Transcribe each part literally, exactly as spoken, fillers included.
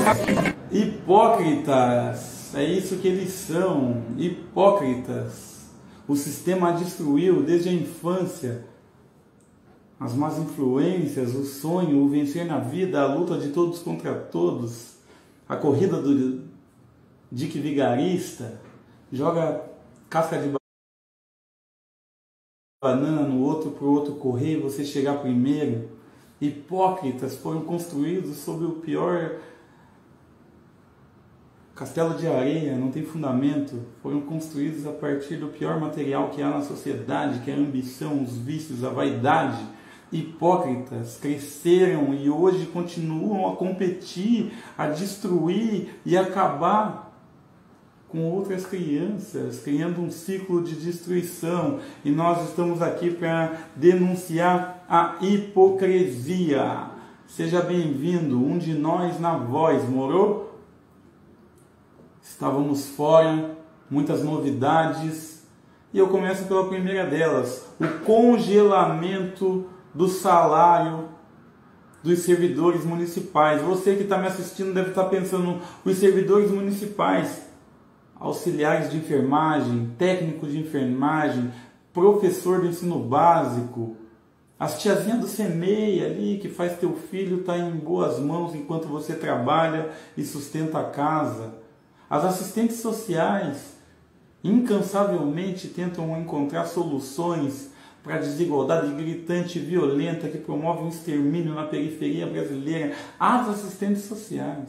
Hipócritas, é isso que eles são, hipócritas. O sistema a destruiu desde a infância. As más influências, o sonho, o vencer na vida, a luta de todos contra todos, a corrida do dique vigarista, joga casca de banana no outro para o outro correr e você chegar primeiro. Hipócritas foram construídos sobre o pior castelo de areia, não tem fundamento, foram construídos a partir do pior material que há na sociedade, que é a ambição, os vícios, a vaidade. Hipócritas cresceram e hoje continuam a competir, a destruir e acabar com outras crianças, criando um ciclo de destruição. E nós estamos aqui para denunciar a hipocrisia. Seja bem-vindo, um de nós na voz, morou? Estávamos fora, muitas novidades, e eu começo pela primeira delas, o congelamento do salário dos servidores municipais. Você que está me assistindo deve estar pensando, os servidores municipais, auxiliares de enfermagem, técnicos de enfermagem, professor do ensino básico, as tiazinhas do SEMEI ali, que faz teu filho estar em boas mãos enquanto você trabalha e sustenta a casa. As assistentes sociais incansavelmente tentam encontrar soluções para a desigualdade gritante e violenta que promove um extermínio na periferia brasileira. As assistentes sociais.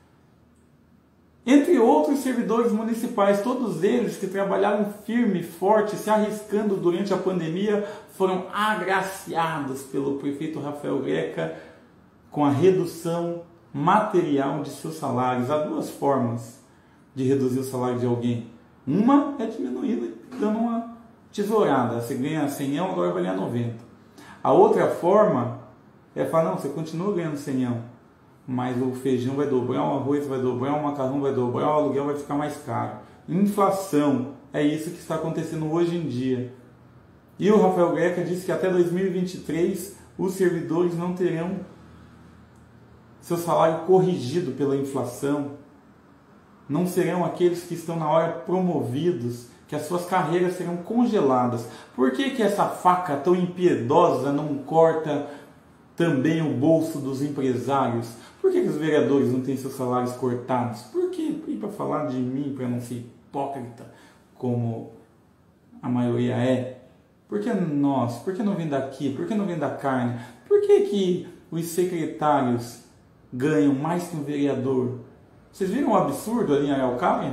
Entre outros servidores municipais, todos eles que trabalharam firme e forte, se arriscando durante a pandemia, foram agraciados pelo prefeito Rafael Greca com a redução material de seus salários. Há duas formas de reduzir o salário de alguém. Uma é diminuindo, dando uma tesourada. Você ganha cem, agora vai ganhar noventa. A outra forma é falar, não, você continua ganhando cem, mas o feijão vai dobrar, o arroz vai dobrar, o macarrão vai dobrar, o aluguel vai ficar mais caro. Inflação, é isso que está acontecendo hoje em dia. E o Rafael Greca disse que até dois mil e vinte e três os servidores não terão seu salário corrigido pela inflação. Não serão aqueles que estão na hora promovidos, que as suas carreiras serão congeladas. Por que que essa faca tão impiedosa não corta também o bolso dos empresários? Por que que os vereadores não têm seus salários cortados? Por quê? E para falar de mim, para não ser hipócrita, como a maioria é. Por que nós? Por que não vem daqui? Por que não vem da carne? Por que que os secretários ganham mais que um vereador? Vocês viram um absurdo ali em Araucária?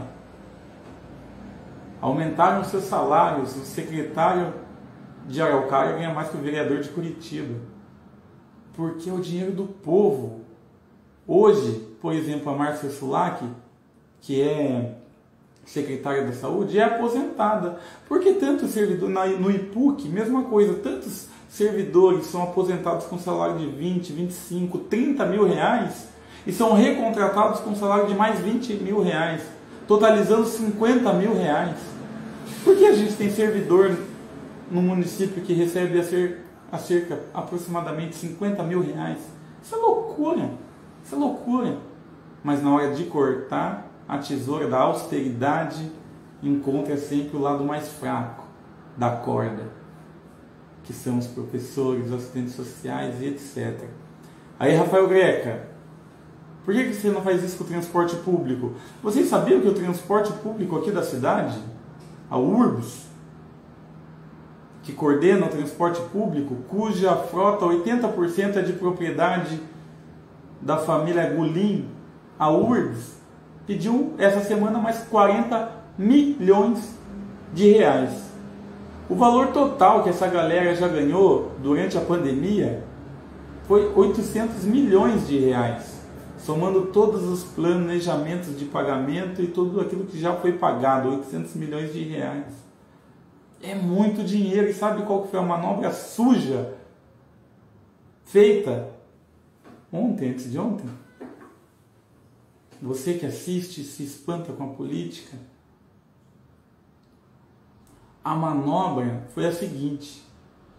Aumentaram seus salários. O secretário de Araucária ganha mais que o vereador de Curitiba. Porque é o dinheiro do povo. Hoje, por exemplo, a Márcia Sulac, que é secretária da Saúde, é aposentada. Porque tantos servidores, no I P U C, mesma coisa, tantos servidores são aposentados com salário de vinte, vinte e cinco, trinta mil reais e são recontratados com salário de mais vinte mil reais, totalizando cinquenta mil reais. Por que a gente tem servidor no município que recebe a cerca, a cerca aproximadamente cinquenta mil reais? Isso é loucura, isso é loucura. Mas na hora de cortar, a tesoura da austeridade encontra sempre o lado mais fraco da corda, que são os professores, os assistentes sociais e etcétera. Aí, Rafael Greca, por que você não faz isso com o transporte público? Vocês sabiam que o transporte público aqui da cidade, a Urbs, que coordena o transporte público, cuja frota oitenta por cento é de propriedade da família Gulim, a Urbs, pediu essa semana mais quarenta milhões de reais. O valor total que essa galera já ganhou durante a pandemia foi oitocentos milhões de reais. Somando todos os planejamentos de pagamento e tudo aquilo que já foi pagado, oitocentos milhões de reais. É muito dinheiro. E sabe qual que foi a manobra suja feita ontem, antes de ontem? Você que assiste e se espanta com a política. A manobra foi a seguinte: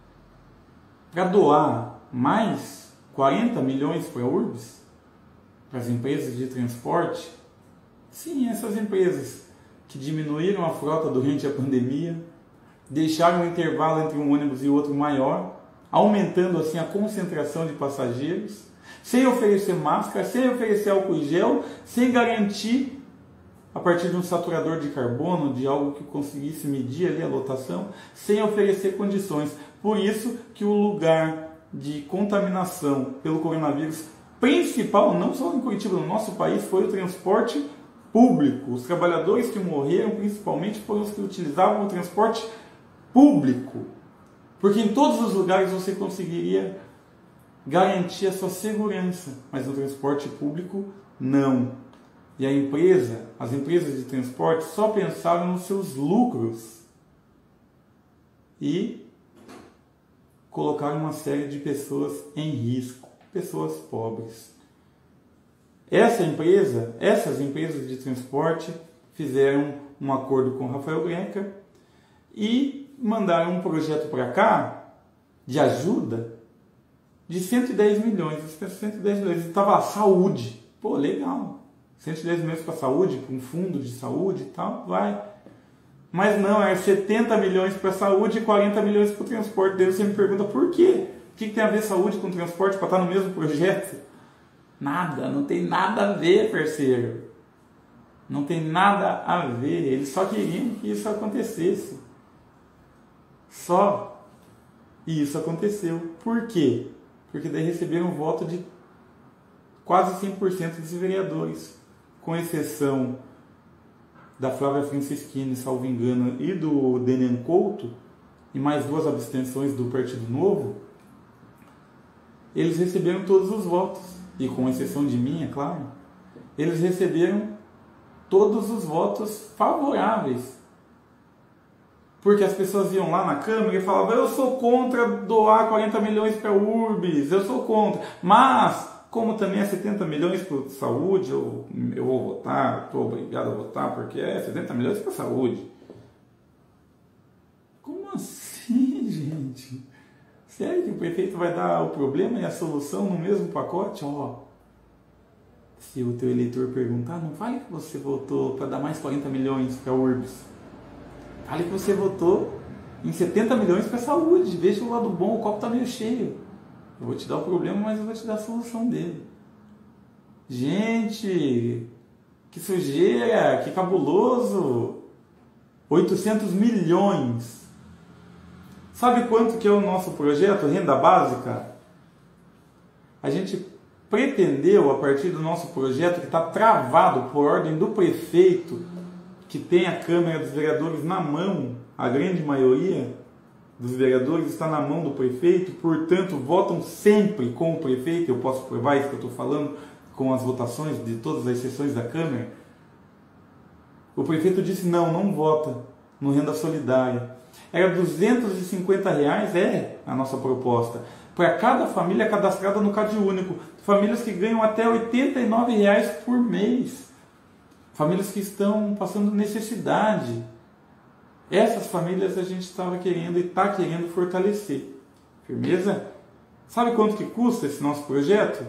para doar mais quarenta milhões para a Urbs, para as empresas de transporte? Sim, essas empresas que diminuíram a frota durante a pandemia, deixaram um intervalo entre um ônibus e outro maior, aumentando assim a concentração de passageiros, sem oferecer máscara, sem oferecer álcool em gel, sem garantir, a partir de um saturador de carbono, de algo que conseguisse medir ali a lotação, sem oferecer condições. Por isso que o lugar de contaminação pelo coronavírus principal, não só em Curitiba, no nosso país, foi o transporte público. Os trabalhadores que morreram, principalmente, foram os que utilizavam o transporte público. Porque em todos os lugares você conseguiria garantir a sua segurança, mas no transporte público, não. E a empresa, as empresas de transporte só pensaram nos seus lucros e colocaram uma série de pessoas em risco, pessoas pobres. Essa empresa, essas empresas de transporte fizeram um acordo com o Rafael Greca e mandaram um projeto para cá de ajuda de cento e dez milhões. cento e dez milhões. Estava a saúde. Pô, legal. cento e dez milhões para a saúde, para um fundo de saúde e tal, vai. Mas não, é setenta milhões para a saúde e quarenta milhões para o transporte. Daí você me pergunta por quê? O que tem a ver saúde com transporte para estar no mesmo projeto? Nada, não tem nada a ver, parceiro. Não tem nada a ver. Eles só queriam que isso acontecesse. Só. E isso aconteceu. Por quê? Porque daí receberam o voto de quase cem por cento dos vereadores, com exceção da Flávia Francisquini, salvo engano, e do Denian Couto, e mais duas abstenções do Partido Novo. Eles receberam todos os votos, e com exceção de mim, é claro, eles receberam todos os votos favoráveis. Porque as pessoas iam lá na Câmara e falavam: eu sou contra doar quarenta milhões para a Urbis, eu sou contra, mas como também é setenta milhões para saúde, eu, eu vou votar, estou obrigado a votar, porque é setenta milhões para saúde. Como assim, gente? Sério que o prefeito vai dar o problema e a solução no mesmo pacote? Ó, se o teu eleitor perguntar, não fale que você votou para dar mais quarenta milhões para a Urbis. Fale que você votou em setenta milhões para a saúde. Veja o lado bom, o copo está meio cheio. Eu vou te dar o problema, mas eu vou te dar a solução dele. Gente, que sujeira, que cabuloso. oitocentos milhões. Sabe quanto que é o nosso projeto Renda Básica? A gente pretendeu, a partir do nosso projeto, que está travado por ordem do prefeito, que tem a Câmara dos Vereadores na mão, a grande maioria dos vereadores está na mão do prefeito, portanto votam sempre com o prefeito. Eu posso provar isso que eu estou falando com as votações de todas as sessões da Câmara. O prefeito disse: não, não vota no Renda Solidária. Era duzentos e cinquenta reais, é a nossa proposta, para cada família cadastrada no Cade Único. Famílias que ganham até oitenta e nove reais por mês. Famílias que estão passando necessidade. Essas famílias a gente estava querendo e está querendo fortalecer. Firmeza? Sabe quanto que custa esse nosso projeto?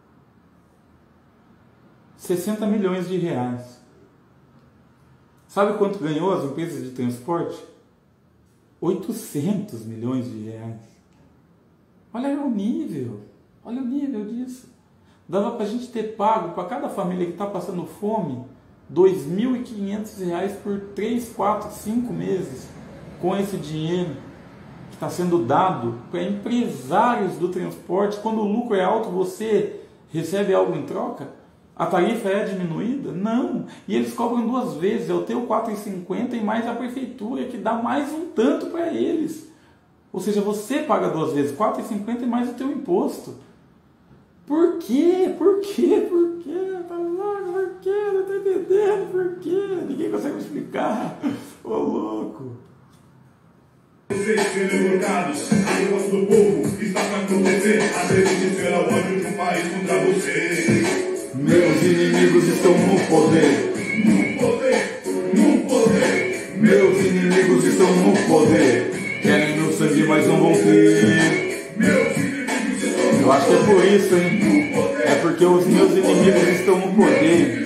sessenta milhões de reais. Sabe quanto ganhou as empresas de transporte? oitocentos milhões de reais. Olha o nível. Olha o nível disso. Dava para a gente ter pago para cada família que está passando fome dois mil e quinhentos reais por três, quatro, cinco meses, com esse dinheiro que está sendo dado para empresários do transporte. Quando o lucro é alto, você recebe algo em troca? A tarifa é diminuída? Não. E eles cobram duas vezes, é o teu quatro reais e cinquenta centavos e mais a prefeitura, que dá mais um tanto para eles. Ou seja, você paga duas vezes, quatro reais e cinquenta centavos e mais o teu imposto. Por quê? Por quê? Por quê? Tá louco? Por quê? Não tô entendendo. Por quê? Ninguém consegue me explicar. Ô, louco. Vocês sendo locados, a voz do povo está pra acontecer. Acredite ser ao ódio de um país contra vocês. Meus inimigos estão no poder. No poder, no poder. Meus inimigos estão no poder. Querem meu sangue, mas não vão ter. Meus inimigos estão no poder. Eu acho que é por isso, hein? É porque os meus inimigos estão no poder.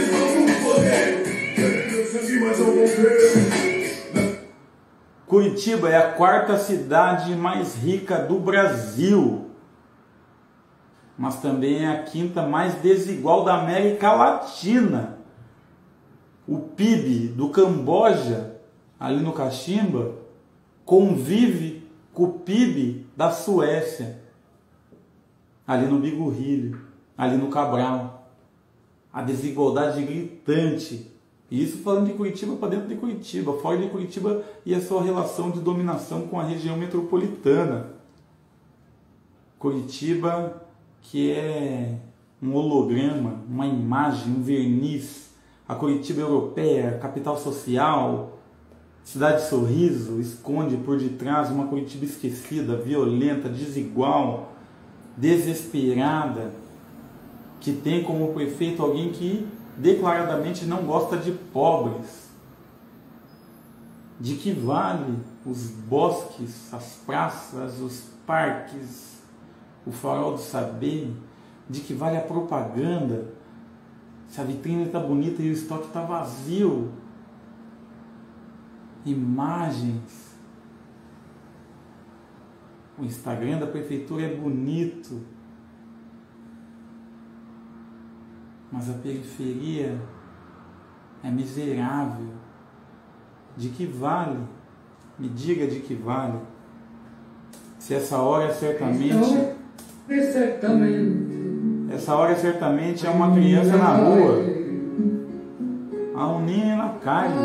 Curitiba é a quarta cidade mais rica do Brasil, mas também é a quinta mais desigual da América Latina. O P I B do Camboja, ali no Caximba, convive com o P I B da Suécia, ali no Bigorrilho, ali no Cabral. A desigualdade gritante. E isso falando de Curitiba para dentro de Curitiba, fora de Curitiba e a sua relação de dominação com a região metropolitana. Curitiba, que é um holograma, uma imagem, um verniz. A Curitiba europeia, capital social, cidade sorriso, esconde por detrás uma Curitiba esquecida, violenta, desigual, desesperada, que tem como prefeito alguém que declaradamente não gosta de pobres. De que vale os bosques, as praças, os parques, o farol do saber? De que vale a propaganda? Se a vitrine está bonita e o estoque está vazio. Imagens. O Instagram da prefeitura é bonito, mas a periferia é miserável. De que vale? Me diga de que vale. Se essa hora certamente... Essa hora certamente é uma criança na rua. Há um ninho na calle.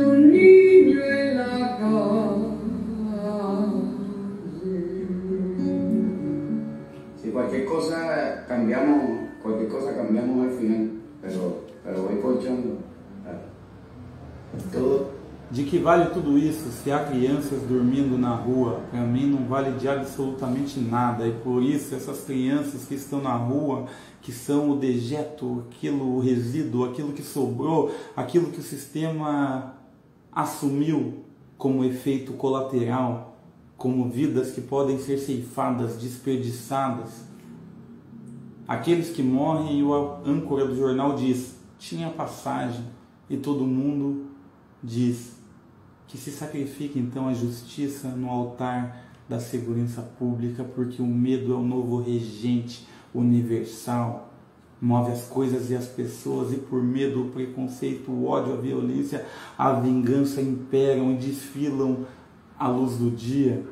Si cualquier cosa cambiamos, cualquier cosa cambiamos al final, pero, pero voy colchando. Todo. De que vale tudo isso se há crianças dormindo na rua? Para mim não vale de absolutamente nada. E por isso essas crianças que estão na rua, que são o dejeto, aquilo, o resíduo, aquilo que sobrou, aquilo que o sistema assumiu como efeito colateral, como vidas que podem ser ceifadas, desperdiçadas. Aqueles que morrem e o âncora do jornal diz, tinha passagem, e todo mundo diz que se sacrifique então a justiça no altar da segurança pública, porque o medo é o novo regente universal, move as coisas e as pessoas, e por medo, o preconceito, o ódio, a violência, a vingança imperam e desfilam à luz do dia.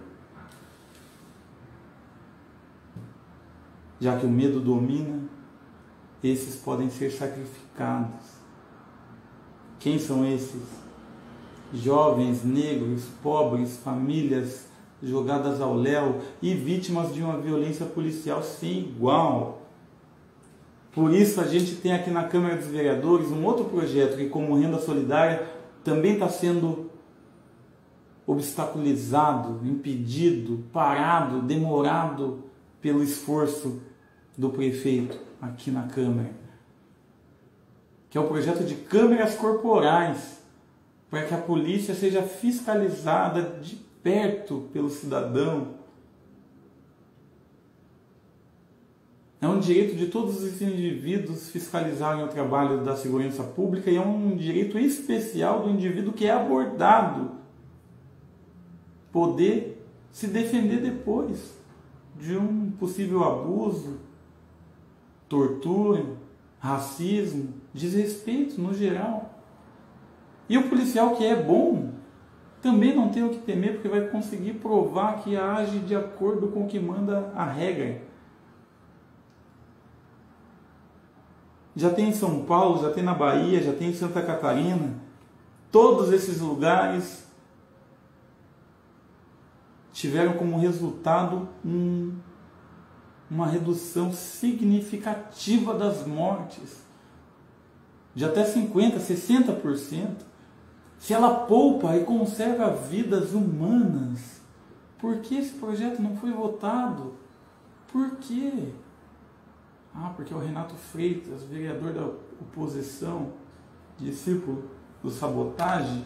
Já que o medo domina, esses podem ser sacrificados. Quem são esses? Jovens, negros, pobres, famílias jogadas ao léu e vítimas de uma violência policial sem igual. Por isso a gente tem aqui na Câmara dos Vereadores um outro projeto que, como Renda Solidária, também está sendo obstaculizado, impedido, parado, demorado pelo esforço do prefeito aqui na Câmara, que é o projeto de câmeras corporais, para que a polícia seja fiscalizada de perto pelo cidadão. É um direito de todos os indivíduos fiscalizarem o trabalho da segurança pública, e é um direito especial do indivíduo que é abordado poder se defender depois de um possível abuso, tortura, racismo, desrespeito no geral. E o policial que é bom também não tem o que temer, porque vai conseguir provar que age de acordo com o que manda a regra. Já tem em São Paulo, já tem na Bahia, já tem em Santa Catarina. Todos esses lugares tiveram como resultado um, uma redução significativa das mortes, de até cinquenta por cento, sessenta por cento. Se ela poupa e conserva vidas humanas, por que esse projeto não foi votado? Por quê? Ah, porque o Renato Freitas, vereador da oposição, discípulo do Sabotagem,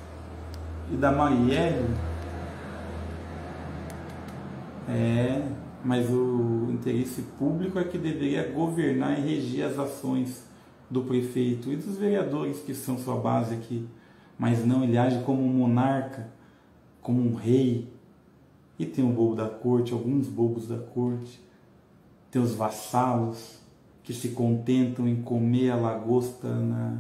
e da Marielle, é, mas o interesse público é que deveria governar e reger as ações do prefeito e dos vereadores que são sua base aqui. Mas não, ele age como um monarca, como um rei. E tem o bobo da corte, alguns bobos da corte, tem os vassalos que se contentam em comer a lagosta na,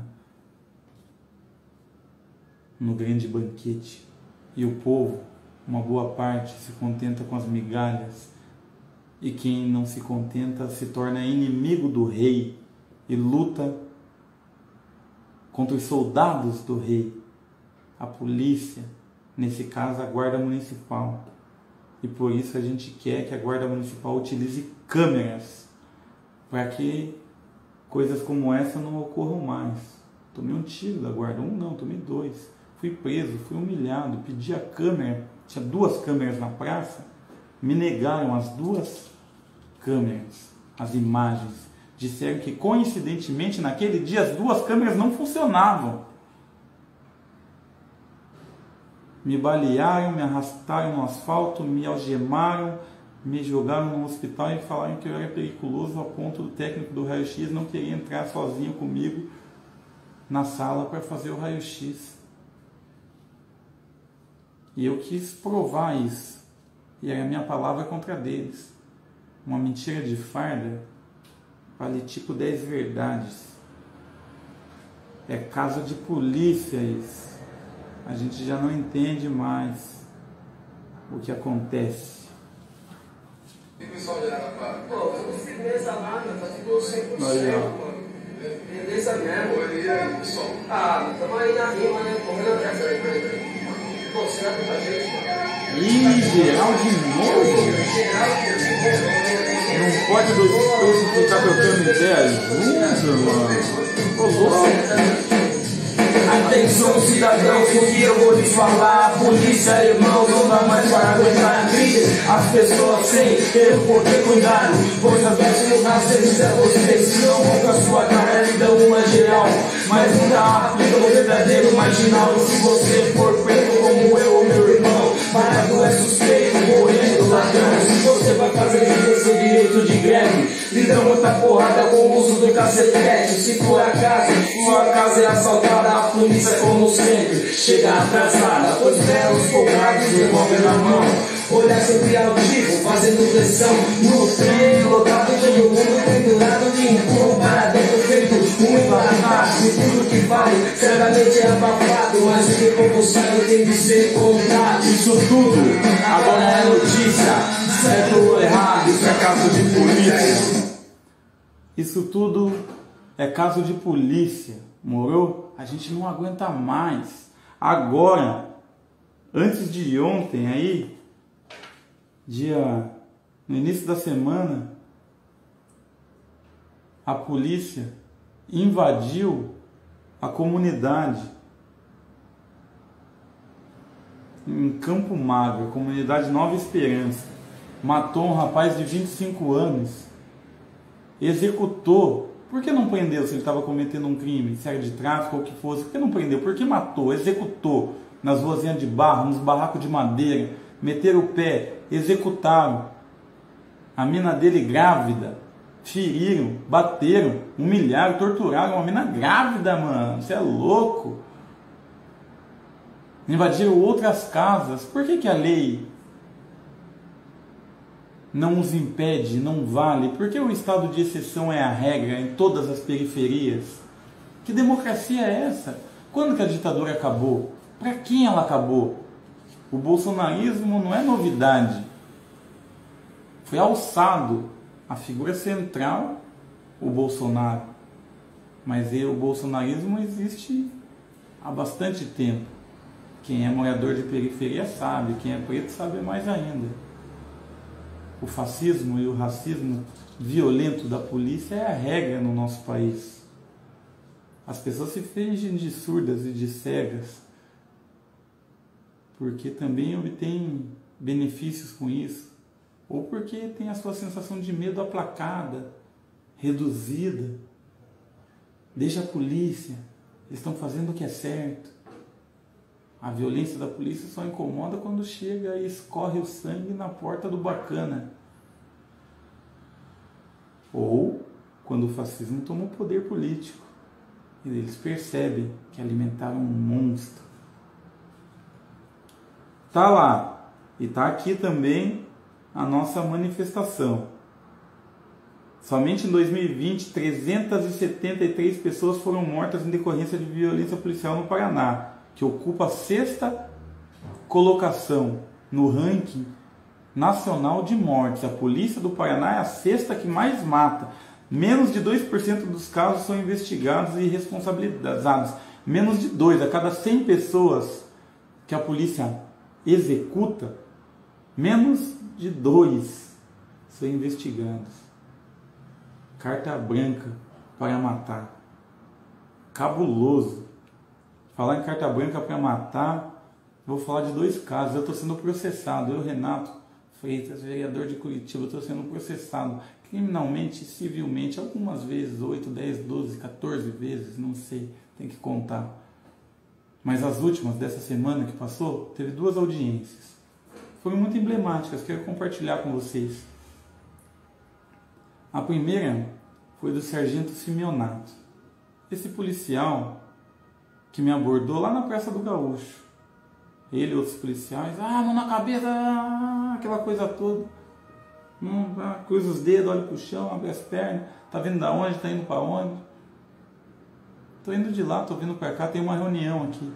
no grande banquete. E o povo, uma boa parte, se contenta com as migalhas. E quem não se contenta se torna inimigo do rei e luta contra os soldados do rei, a polícia, nesse caso a guarda municipal. E por isso a gente quer que a guarda municipal utilize câmeras para que coisas como essa não ocorram mais. Tomei um tiro da guarda, um não, tomei dois. Fui preso, fui humilhado, pedi a câmera, tinha duas câmeras na praça, me negaram as duas câmeras, as imagens. Disseram que coincidentemente naquele dia as duas câmeras não funcionavam. Me balearam, me arrastaram no asfalto, me algemaram, me jogaram no hospital e falaram que eu era periculoso, a ponto do técnico do raio-x não querer entrar sozinho comigo na sala para fazer o raio-x. E eu quis provar isso. E era a minha palavra contra deles. Uma mentira de farda vale tipo dez verdades. É caso de polícia isso. A gente já não entende mais o que acontece. Pô, firmeza lá, meu, tá tudo cem por cento, mano. Beleza mesmo. Ah, tamo aí na rima, né? Correndo atrás aí, peraí. Pô, você vai com a gente, mano. Ih, geral de novo? Não pode dois presos ficar trocando ideia junto, mano. Ô, louco. Atenção, cidadãos, o que eu vou lhes falar? A polícia, irmão, não dá mais para aguentar a crise. As pessoas sem ter o poder cuidado, pois as vezes nas vezes é vocês que não vão com a sua cara e dão uma geral, mas nunca aplica o verdadeiro marginal. E se você for preto como eu ou meu irmão, parado é suspeito, morrendo ladrão. Se você vai fazer de seu direito de greve, lhe dão muita porrada com o uso do cacetete. Se por acaso sua casa é assaltada, a polícia como sempre chega atrasada, pois belos folgados revólver na mão, olhar sempre altivo, fazendo pressão no trem lotado, todo mundo pendurado de empurro para dentro, feito um embaratado. E tudo que vale certamente é abafado, mas o que o povo sabe tem de ser contado. Isso tudo agora é notícia, certo ou errado, isso é caso de polícia. Isso tudo é caso de polícia, morou? A gente não aguenta mais. Agora, antes de ontem aí, dia, no início da semana, a polícia invadiu a comunidade em Campo Magro, comunidade Nova Esperança. Matou um rapaz de vinte e cinco anos, executou. Por que não prendeu se ele estava cometendo um crime, se era de tráfico ou o que fosse? Por que não prendeu? Por que matou, executou nas ruazinhas de barro, nos barracos de madeira, meteram o pé, executaram. A mina dele grávida, feriram, bateram, humilharam, torturaram uma mina grávida, mano. Você é louco? Invadiram outras casas. Por que que a lei não os impede, não vale? Porque o estado de exceção é a regra em todas as periferias. Que democracia é essa? Quando que a ditadura acabou? Para quem ela acabou? O bolsonarismo não é novidade. Foi alçado a figura central, o Bolsonaro. Mas o bolsonarismo existe há bastante tempo. Quem é morador de periferia sabe, quem é preto sabe mais ainda. O fascismo e o racismo violento da polícia é a regra no nosso país. As pessoas se fingem de surdas e de cegas, porque também obtêm benefícios com isso, ou porque tem a sua sensação de medo aplacada, reduzida. Deixa a polícia, eles estão fazendo o que é certo. A violência da polícia só incomoda quando chega e escorre o sangue na porta do bacana. ou quando o fascismo tomou poder político. E eles percebem que alimentaram um monstro. Tá lá, e tá aqui também a nossa manifestação. Somente em dois mil e vinte, trezentas e setenta e três pessoas foram mortas em decorrência de violência policial no Paraná, que ocupa a sexta colocação no ranking nacional de mortes. A polícia do Paraná é a sexta que mais mata. Menos de dois por cento dos casos são investigados e responsabilizados. Menos de dois a cada cem pessoas que a polícia executa, menos de dois são investigados. Carta branca para matar. Cabuloso. Falar em carta branca para matar, vou falar de dois casos. Eu estou sendo processado. Eu, Renato Freitas, vereador de Curitiba, estou sendo processado criminalmente e civilmente, algumas vezes, oito, dez, doze, quatorze vezes, não sei, tem que contar. Mas as últimas dessa semana que passou, teve duas audiências. Foram muito emblemáticas, quero compartilhar com vocês. A primeira foi do Sargento Simeonato. Esse policial que me abordou lá na Praça do Gaúcho. Ele e outros policiais, ah, mão na cabeça, ah, aquela coisa toda. Hum, ah, cruza os dedos, olha pro chão, abre as pernas, tá vindo da onde, tá indo para onde? Tô indo de lá, tô vindo para cá, tem uma reunião aqui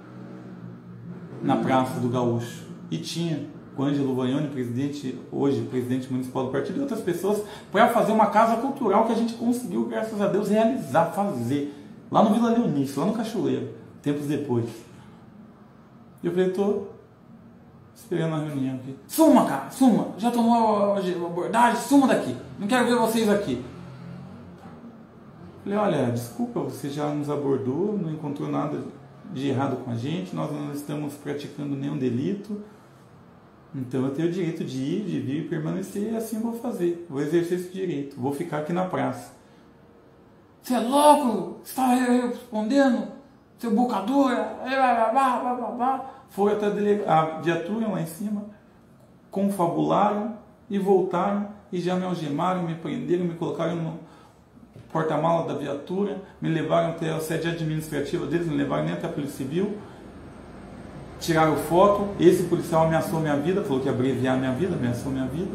na Praça do Gaúcho. E tinha o Ângelo Vagnoni, presidente, hoje presidente municipal do partido, e outras pessoas, para fazer uma casa cultural que a gente conseguiu, graças a Deus, realizar, fazer, lá no Vila Leonice, lá no Cachoeiro, tempos depois. E eu falei, tô esperando a reunião aqui. Suma, cara, suma, já tomou a abordagem, suma daqui, não quero ver vocês aqui. Falei, olha, desculpa, você já nos abordou, não encontrou nada de errado com a gente, nós não estamos praticando nenhum delito, então eu tenho o direito de ir, de vir e permanecer, e assim eu vou fazer, vou exercer esse direito, vou ficar aqui na praça. Você é louco? Você está respondendo? Seu bocadura? Foi até a viatura lá em cima, confabularam e voltaram e já me algemaram, me prenderam, me colocaram no porta-mala da viatura, me levaram até a sede administrativa deles, me levaram nem até a Polícia Civil, tiraram foto. Esse policial ameaçou minha vida, falou que ia abreviar minha vida, ameaçou minha vida.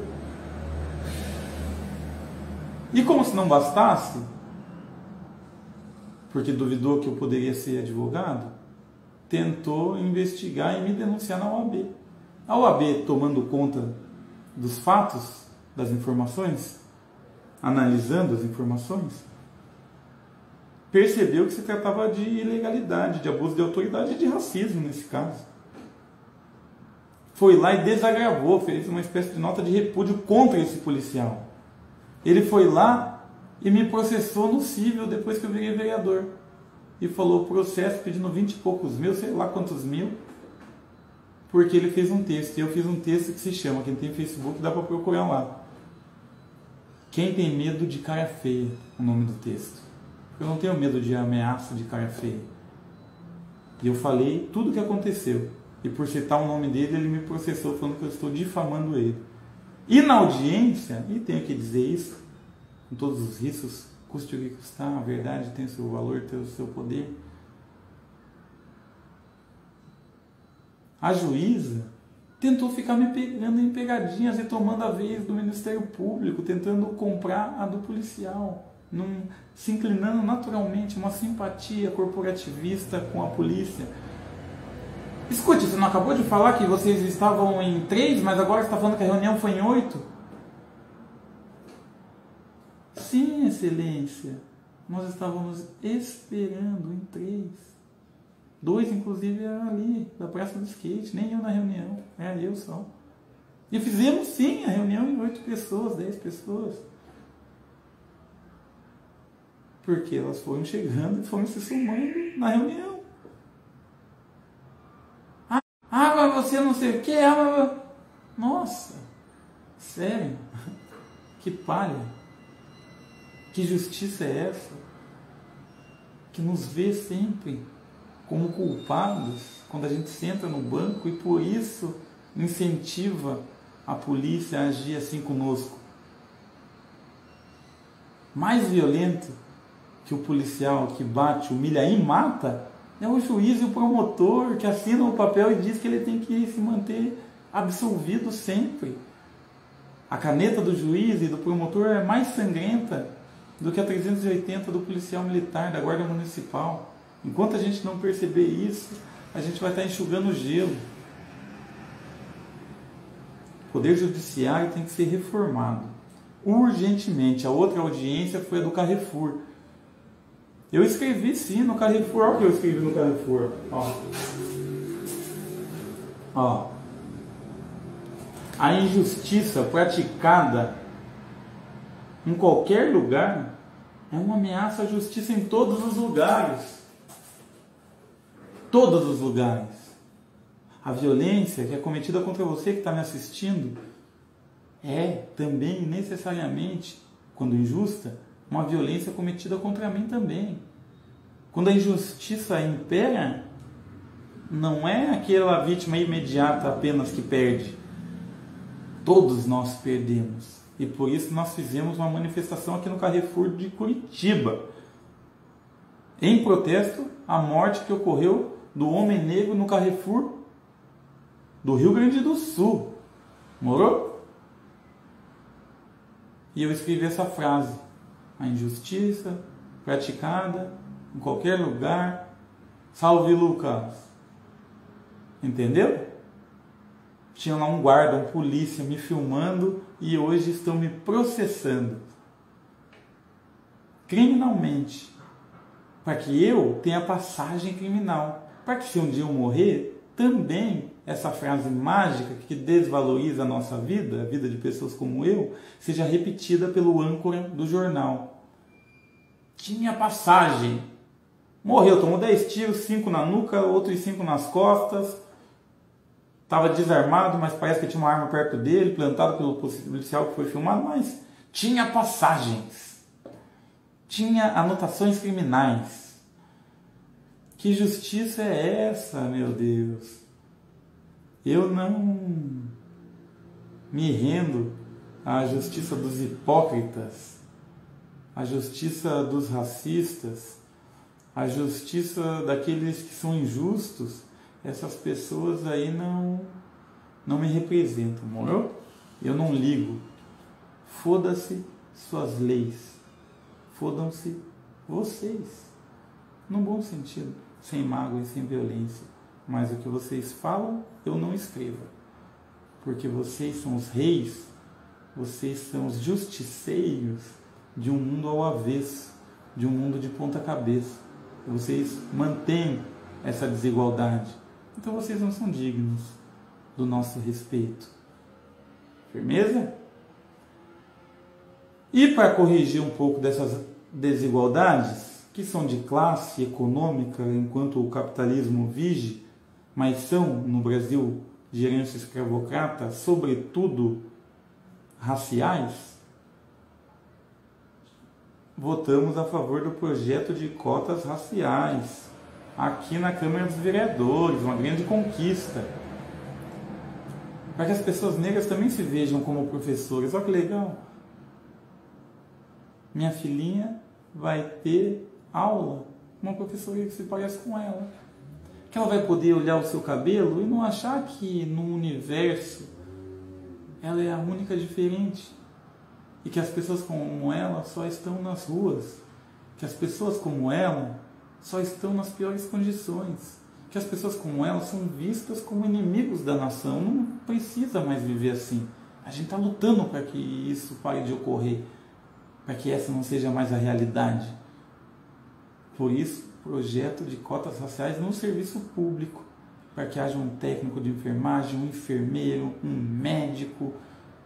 E como se não bastasse, porque duvidou que eu poderia ser advogado, tentou investigar e me denunciar na O A B. A O A B, tomando conta dos fatos, das informações, analisando as informações, percebeu que se tratava de ilegalidade, de abuso de autoridade e de racismo nesse caso. Foi lá e desagravou, fez uma espécie de nota de repúdio contra esse policial. Ele foi lá e me processou no cível depois que eu virei vereador. E falou processo pedindo vinte e poucos mil, sei lá quantos mil, porque ele fez um texto. E eu fiz um texto que se chama, quem tem Facebook dá para procurar lá. Quem tem medo de cara feia, o nome do texto. Eu não tenho medo de ameaça de cara feia. E eu falei tudo o que aconteceu. E por citar o nome dele, ele me processou falando que eu estou difamando ele. E na audiência, e tenho que dizer isso, com todos os riscos, custe o que custar, a verdade tem o seu valor, tem o seu poder. A juíza tentou ficar me pegando em pegadinhas e tomando a vez do Ministério Público, tentando comprar a do policial, num, se inclinando naturalmente, uma simpatia corporativista com a polícia. Escute, você não acabou de falar que vocês estavam em três, mas agora você está falando que a reunião foi em oito? Sim, excelência, nós estávamos esperando em três. Dois, inclusive, eram ali, da Praça do Skate, nem eu na reunião, era eu só. E fizemos, sim, a reunião em oito pessoas, dez pessoas. Porque elas foram chegando e foram se somando na reunião. Ah, ah mas você não sei o que, ah, mas... Nossa, sério? Que palha. Que justiça é essa? Que nos vê sempre como culpados quando a gente senta no banco e por isso incentiva a polícia a agir assim conosco. mais violento que o policial que bate, humilha e mata é o juiz e o promotor que assinam o papel e diz que ele tem que se manter absolvido sempre. A caneta do juiz e do promotor é mais sangrenta do que a trezentos e oitenta do policial militar, da guarda municipal. Enquanto a gente não perceber isso, a gente vai estar enxugando o gelo. O Poder Judiciário tem que ser reformado urgentemente. A outra audiência foi a do Carrefour. Eu escrevi sim no Carrefour. Olha o que eu escrevi no Carrefour. Ó. Ó. A injustiça praticada em qualquer lugar é uma ameaça à justiça em todos os lugares. Todos os lugares. A violência que é cometida contra você que está me assistindo é também necessariamente, quando injusta, uma violência cometida contra mim também. Quando a injustiça impera, não é aquela vítima imediata apenas que perde. Todos nós perdemos. E por isso nós fizemos uma manifestação aqui no Carrefour de Curitiba, em protesto à morte que ocorreu do homem negro no Carrefour do Rio Grande do Sul. Morou? E eu escrevi essa frase: a injustiça praticada em qualquer lugar, salve Lucas. Entendeu? Tinha lá um guarda, um polícia me filmando e hoje estão me processando criminalmente para que eu tenha passagem criminal, para que se um dia eu morrer, também essa frase mágica que desvaloriza a nossa vida, a vida de pessoas como eu, seja repetida pelo âncora do jornal. Tinha passagem. Morreu, tomou dez tiros, cinco na nuca, outros cinco nas costas. Estava desarmado, mas parece que tinha uma arma perto dele, plantado pelo policial que foi filmado, mas tinha passagens. Tinha anotações criminais. Que justiça é essa, meu Deus? Eu não me rendo à justiça dos hipócritas, à justiça dos racistas, à justiça daqueles que são injustos. Essas pessoas aí não, não me representam, morou? Eu não ligo. Foda-se suas leis. Fodam-se vocês. No bom sentido, sem mágoa e sem violência. Mas o que vocês falam, eu não escrevo. Porque vocês são os reis, vocês são os justiceiros de um mundo ao avesso, de um mundo de ponta cabeça. Vocês mantêm essa desigualdade. Então vocês não são dignos do nosso respeito. Firmeza? E para corrigir um pouco dessas desigualdades, que são de classe econômica, enquanto o capitalismo vige, mas são, no Brasil, de herança escravocrata, sobretudo raciais, votamos a favor do projeto de cotas raciais aqui na Câmara dos Vereadores, uma grande conquista, para que as pessoas negras também se vejam como professores. Olha que legal! Minha filhinha vai ter aula com uma professora que se parece com ela, que ela vai poder olhar o seu cabelo e não achar que no universo ela é a única diferente, e que as pessoas como ela só estão nas ruas, que as pessoas como ela só estão nas piores condições, que as pessoas como ela são vistas como inimigos da nação. Não precisa mais viver assim. A gente está lutando para que isso pare de ocorrer, para que essa não seja mais a realidade. Por isso, projeto de cotas raciais no serviço público, para que haja um técnico de enfermagem, um enfermeiro, um médico,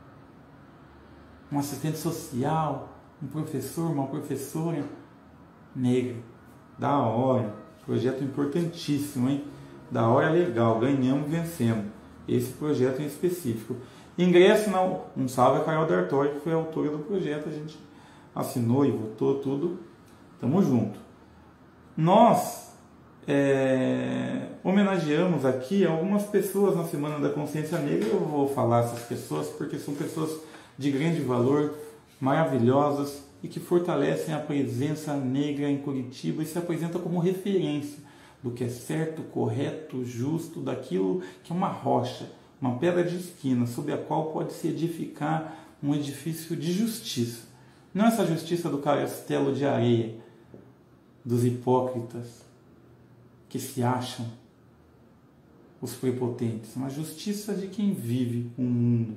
um assistente social, um professor, uma professora negra. Da hora, projeto importantíssimo, hein? Da hora, legal, ganhamos, vencemos. Esse projeto em específico. Ingresso, não, um salve a Carol D'Artori, que foi a autora do projeto, a gente assinou e votou tudo, tamo junto. Nós é, homenageamos aqui algumas pessoas na Semana da Consciência Negra. Eu vou falar essas pessoas porque são pessoas de grande valor, maravilhosas, e que fortalecem a presença negra em Curitiba e se apresenta como referência do que é certo, correto, justo, daquilo que é uma rocha, uma pedra de esquina, sobre a qual pode se edificar um edifício de justiça. Não essa justiça do castelo de areia, dos hipócritas que se acham os prepotentes, mas justiça de quem vive o mundo,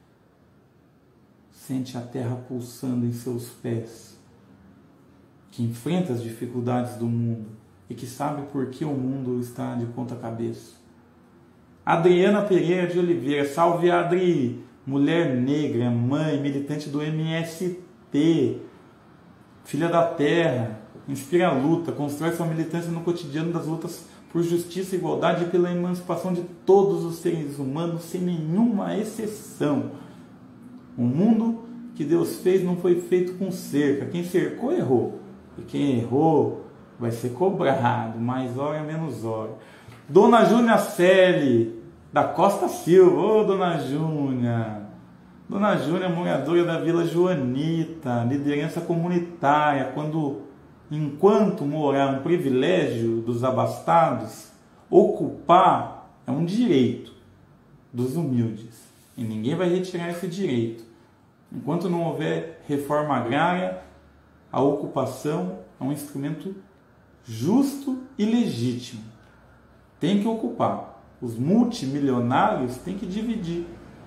sente a terra pulsando em seus pés, que enfrenta as dificuldades do mundo e que sabe por que o mundo está de ponta cabeça. Adriana Pereira de Oliveira, salve Adri, mulher negra, mãe, militante do M S T, filha da terra, inspira a luta, constrói sua militância no cotidiano das lutas por justiça, igualdade e pela emancipação de todos os seres humanos, sem nenhuma exceção. O mundo que Deus fez não foi feito com cerca. Quem cercou, errou. E quem errou vai ser cobrado, mais hora menos hora. Dona Júnia Selle, da Costa Silva. Ô, Dona Júnia. Dona Júnia, moradora da Vila Joanita, liderança comunitária. Quando, enquanto morar é um privilégio dos abastados, ocupar é um direito dos humildes. E ninguém vai retirar esse direito. Enquanto não houver reforma agrária, a ocupação é um instrumento justo e legítimo. Tem que ocupar. Os multimilionários têm que dividir.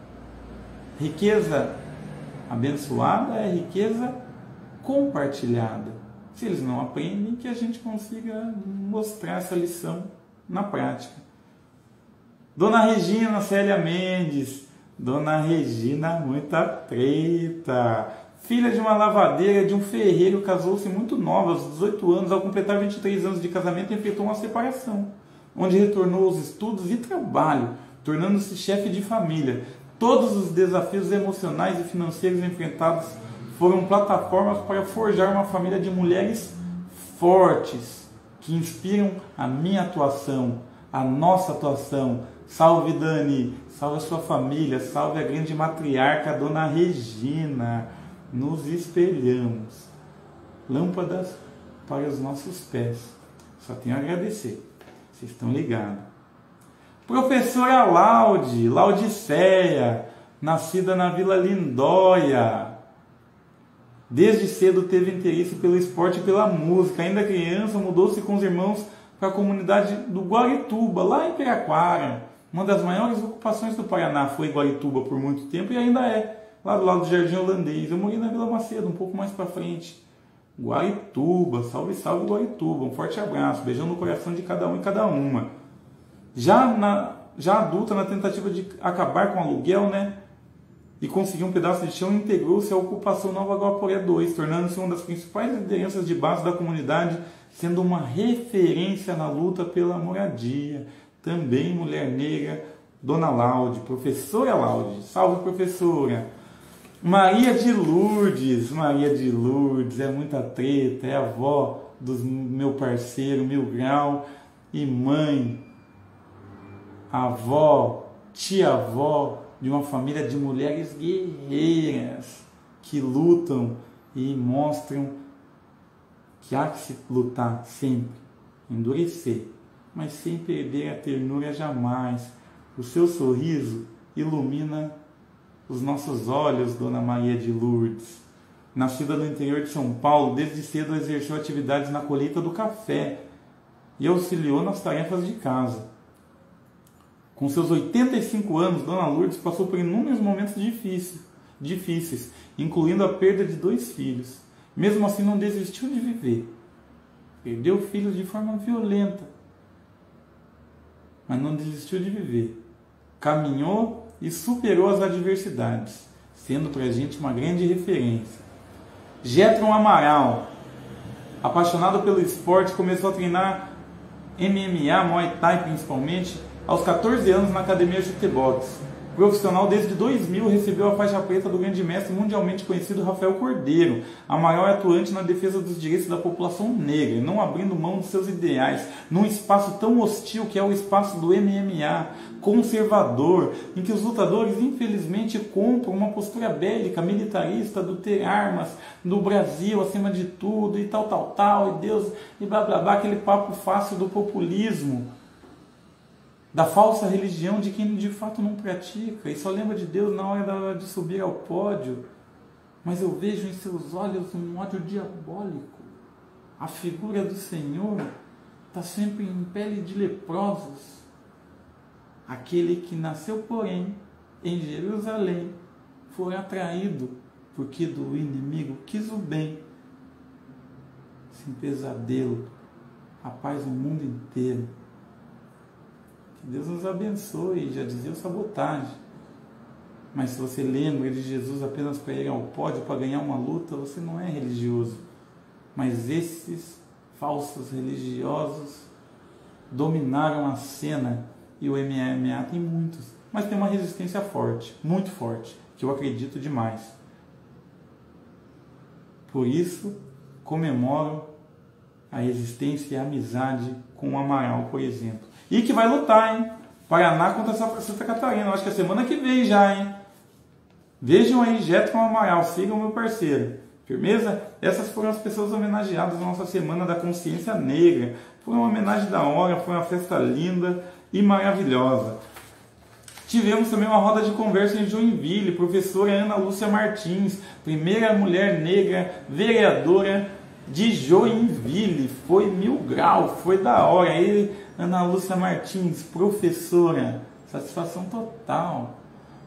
Riqueza abençoada é riqueza compartilhada. Se eles não aprendem, que a gente consiga mostrar essa lição na prática. Dona Regina Célia Mendes. Dona Regina, muita treta. Filha de uma lavadeira de um ferreiro, casou-se muito nova, aos dezoito anos. Ao completar vinte e três anos de casamento, enfrentou uma separação, onde retornou aos estudos e trabalho, tornando-se chefe de família. Todos os desafios emocionais e financeiros enfrentados foram plataformas para forjar uma família de mulheres fortes, que inspiram a minha atuação, a nossa atuação. Salve Dani, salve a sua família, salve a grande matriarca Dona Regina. Nos espelhamos. Lâmpadas para os nossos pés. Só tenho a agradecer. Vocês estão ligados. Professora Laude, Laudiceia, nascida na Vila Lindóia. Desde cedo teve interesse pelo esporte e pela música. Ainda criança, mudou-se com os irmãos para a comunidade do Guarituba, lá em Piraquara. Uma das maiores ocupações do Paraná foi Guarituba por muito tempo e ainda é, lá do lado do Jardim Holandês. Eu morei na Vila Macedo, um pouco mais para frente. Guarituba, salve, salve Guarituba. Um forte abraço, beijão no coração de cada um e cada uma. Já, na, já adulta, na tentativa de acabar com o aluguel, né? E conseguir um pedaço de chão, integrou-se à ocupação Nova Guaporé dois, tornando-se uma das principais lideranças de base da comunidade, sendo uma referência na luta pela moradia. Também mulher negra, Dona Laude, professora Laude. Salve, professora! Maria de Lourdes, Maria de Lourdes, é muita treta, é avó do meu parceiro, Mil Grau, e mãe, avó, tia-avó de uma família de mulheres guerreiras que lutam e mostram que há que se lutar sempre, endurecer, mas sem perder a ternura jamais. O seu sorriso ilumina os nossos olhos, Dona Maria de Lourdes. Nascida no interior de São Paulo, desde cedo exerceu atividades na colheita do café e auxiliou nas tarefas de casa. Com seus oitenta e cinco anos, Dona Lourdes passou por inúmeros momentos difíceis, difíceis, incluindo a perda de dois filhos. Mesmo assim, não desistiu de viver. Perdeu filhos de forma violenta, mas não desistiu de viver. Caminhou e superou as adversidades, sendo para a gente uma grande referência. Getron Amaral, apaixonado pelo esporte, começou a treinar M M A, Muay Thai principalmente, aos quatorze anos na academia Jutebox. Profissional desde dois mil, recebeu a faixa preta do grande mestre mundialmente conhecido Rafael Cordeiro, a maior atuante na defesa dos direitos da população negra, não abrindo mão de seus ideais, num espaço tão hostil que é o espaço do M M A, conservador, em que os lutadores infelizmente compram uma postura bélica, militarista, do ter armas, do Brasil acima de tudo, e tal, tal, tal, e Deus, e blá, blá, blá, aquele papo fácil do populismo, da falsa religião de quem de fato não pratica e só lembra de Deus na hora de subir ao pódio. Mas eu vejo em seus olhos um ódio diabólico. A figura do Senhor está sempre em pele de leprosos. Aquele que nasceu, porém, em Jerusalém, foi atraído porque do inimigo quis o bem. Sem pesadelo, a paz no mundo inteiro. Deus nos abençoe, já dizia o Sabotagem. Mas se você lembra de Jesus apenas para ir ao pódio, para ganhar uma luta, você não é religioso. Mas esses falsos religiosos dominaram a cena, e o M M A tem muitos, mas tem uma resistência forte, muito forte, que eu acredito demais. Por isso, comemoro a resistência e a amizade com o Amaral, por exemplo. E que vai lutar, hein? Paraná contra Santa Catarina. Eu acho que é semana que vem já, hein? Vejam aí, Jetron Amaral. Sigam meu parceiro. Firmeza? Essas foram as pessoas homenageadas na nossa Semana da Consciência Negra. Foi uma homenagem da hora, foi uma festa linda e maravilhosa. Tivemos também uma roda de conversa em Joinville. Professora Ana Lúcia Martins, primeira mulher negra vereadora de Joinville. Foi mil grau, foi da hora. Aí, Ana Lúcia Martins, professora, satisfação total.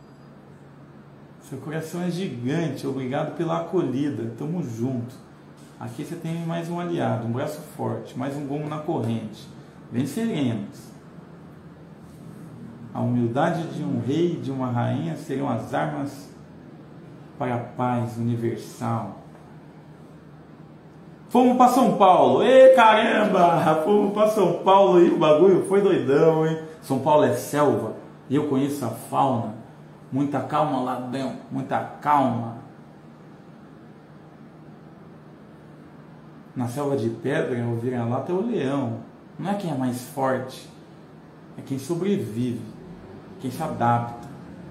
Seu coração é gigante, obrigado pela acolhida, tamo junto. Aqui você tem mais um aliado, um braço forte, mais um gomo na corrente. Venceremos. A humildade de um rei e de uma rainha serão as armas para a paz universal. Fomos para São Paulo, ê caramba, fomos para São Paulo e o bagulho foi doidão, hein? São Paulo é selva e eu conheço a fauna, muita calma lá dentro, muita calma. Na selva de pedra, o vira-lata é o leão, não é quem é mais forte, é quem sobrevive, quem se adapta,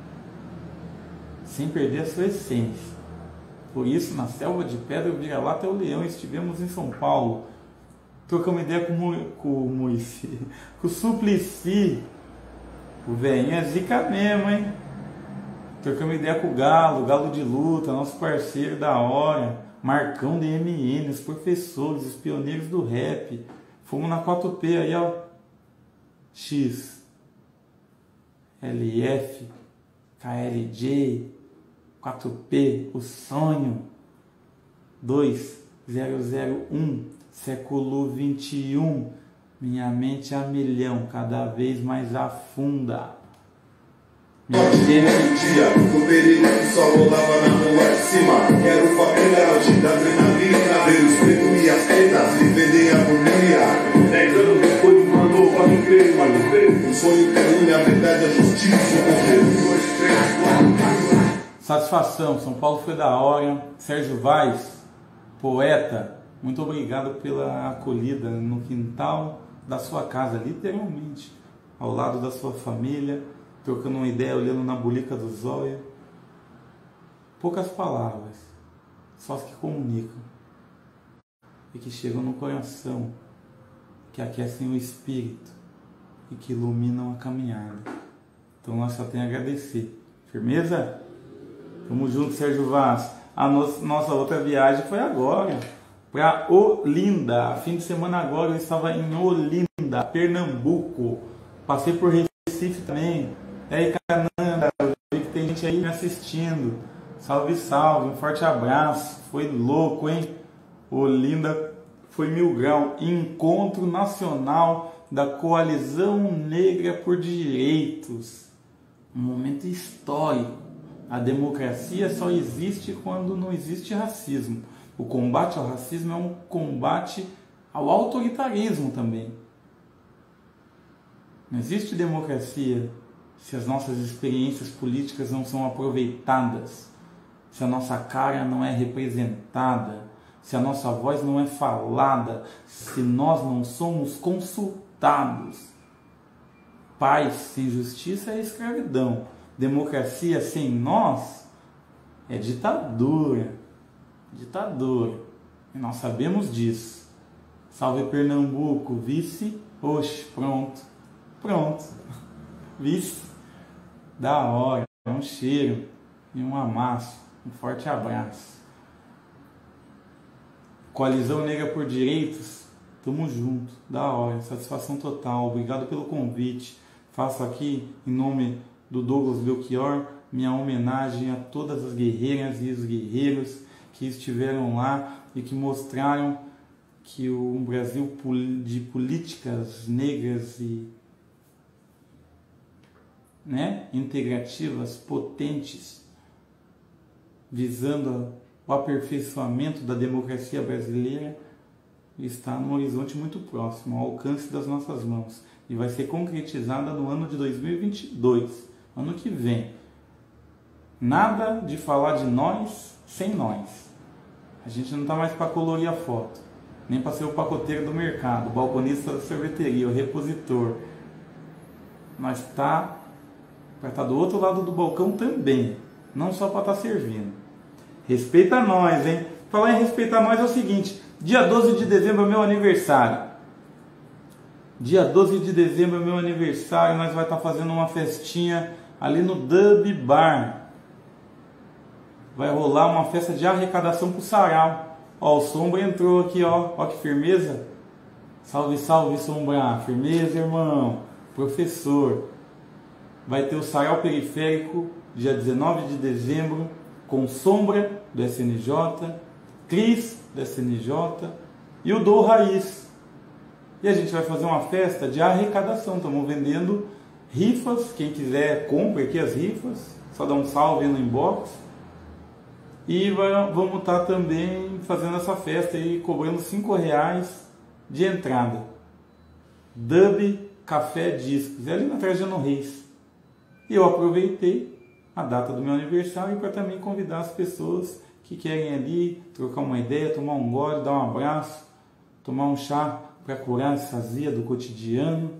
sem perder a sua essência. Por isso, na selva de pedra, o vira-lata é o leão. Estivemos em São Paulo. Trocamos ideia com o, com o Moisés, com o Suplicy. O velhinho é zica mesmo, hein? Trocamos ideia com o Galo, Galo de Luta, nosso parceiro da hora. Marcão D M N, os professores, os pioneiros do rap. Fomos na quatro P aí, ó. X, L F, K L J... quatro P, o sonho, dois zero zero um, século vinte e um, minha mente a milhão, cada vez mais afunda. Dia, no perigo que só rolava na rua de cima. Quero família, hoje da adrenalina. Ver os pretos e as pretas, viver em harmonia. Dez anos depois mandou para o P, para o P. O sonho que une a verdade, a justiça, o governo, dois, três, quatro. Satisfação, São Paulo foi da hora. Sérgio Vaz, poeta, muito obrigado pela acolhida no quintal da sua casa, literalmente, ao lado da sua família, trocando uma ideia, olhando na bulica do zóio. Poucas palavras, só as que comunicam e que chegam no coração, que aquecem o espírito e que iluminam a caminhada. Então nós só temos a agradecer. Firmeza? Tamo junto, Sérgio Vaz. A nossa, nossa outra viagem foi agora, para Olinda. Fim de semana agora eu estava em Olinda, Pernambuco. Passei por Recife também. E aí, Cananda, eu vi que tem gente aí me assistindo. Salve, salve, um forte abraço. Foi louco, hein? Olinda foi mil grau. Encontro Nacional da Coalizão Negra por Direitos. Um momento histórico. A democracia só existe quando não existe racismo. O combate ao racismo é um combate ao autoritarismo também. Não existe democracia se as nossas experiências políticas não são aproveitadas, se a nossa cara não é representada, se a nossa voz não é falada, se nós não somos consultados. Paz sem justiça é escravidão. Democracia sem nós é ditadura. Ditadura. E nós sabemos disso. Salve Pernambuco, vice. Oxe, pronto. Pronto. Vice. Da hora. Um cheiro e um amasso. Um forte abraço. Coalizão Negra por Direitos. Tamo junto. Da hora. Satisfação total. Obrigado pelo convite. Faço aqui, em nome do Douglas Belchior, minha homenagem a todas as guerreiras e os guerreiros que estiveram lá e que mostraram que um Brasil de políticas negras e, né, integrativas, potentes, visando o aperfeiçoamento da democracia brasileira, está num horizonte muito próximo, ao alcance das nossas mãos. E vai ser concretizada no ano de dois mil e vinte e dois, ano que vem. Nada de falar de nós sem nós. A gente não está mais para colorir a foto, nem para ser o pacoteiro do mercado, o balconista da sorveteria, o repositor. Nós está para estar do outro lado do balcão também, não só para estar servindo. Respeita nós, hein? Falar em respeitar nós é o seguinte: dia doze de dezembro é meu aniversário. Dia doze de dezembro é meu aniversário, nós vamos estar fazendo uma festinha ali no Dub Bar. Vai rolar uma festa de arrecadação pro sarau. Ó, o Sombra entrou aqui, ó. Ó que firmeza. Salve, salve, Sombra. Firmeza, irmão. Professor. Vai ter o sarau periférico, dia dezenove de dezembro, com Sombra, do S N J, Cris, do S N J, e o Dou Raiz. E a gente vai fazer uma festa de arrecadação. Estamos vendendo rifas. Quem quiser, compre aqui as rifas. Só dá um salve no inbox. E vai, vamos estar também fazendo essa festa aí, cobrando cinco reais de entrada. Dub Café Discos. É ali na Trajano Reis. E eu aproveitei a data do meu aniversário para também convidar as pessoas que querem ali trocar uma ideia, tomar um gole, dar um abraço, tomar um chá para curar essa azia do cotidiano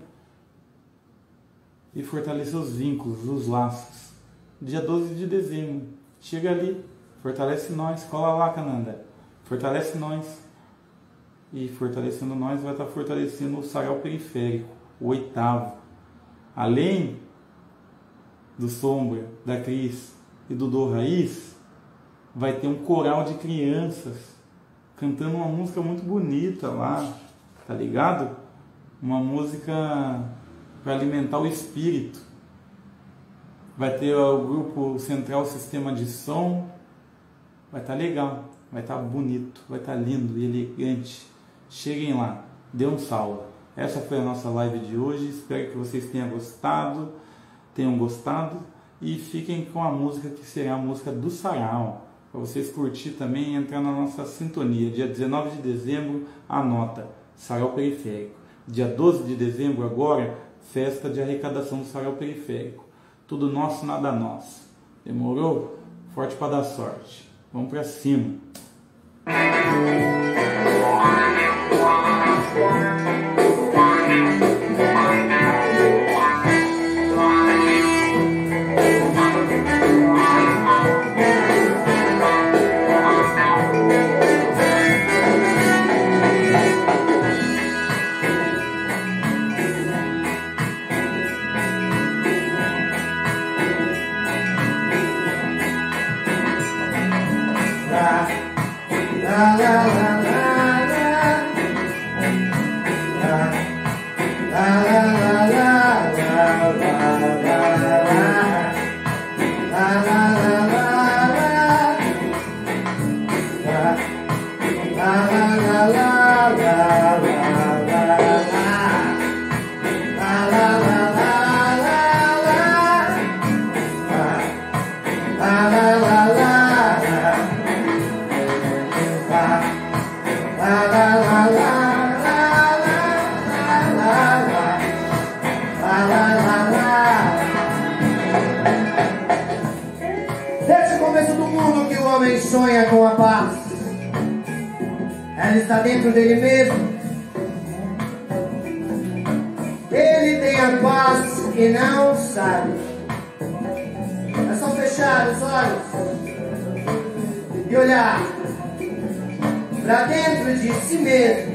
e fortalecer os vínculos, os laços. Dia doze de dezembro, chega ali, fortalece nós, cola lá, Cananda, fortalece nós. E fortalecendo nós, vai estar fortalecendo o sarau periférico, o oitavo. Além do Sombra, da Cris e do Dou Raiz, vai ter um coral de crianças cantando uma música muito bonita lá. Tá ligado? Uma música para alimentar o espírito. Vai ter o grupo Central Sistema de Som. Vai estar legal, vai estar bonito, vai estar lindo e elegante. Cheguem lá, dê um salve. Essa foi a nossa live de hoje. Espero que vocês tenham gostado, tenham gostado e fiquem com a música que será a música do sarau. Para vocês curtir também e entrar na nossa sintonia. Dia dezenove de dezembro, anota. Sarau Periférico. Dia doze de dezembro agora, festa de arrecadação do Sarau Periférico. Tudo nosso, nada nosso. Demorou? Forte para dar sorte. Vamos para cima. sonha com a paz, ela está dentro dele mesmo. Ele tem a paz e não sabe. É só fechar os olhos e olhar pra dentro de si mesmo.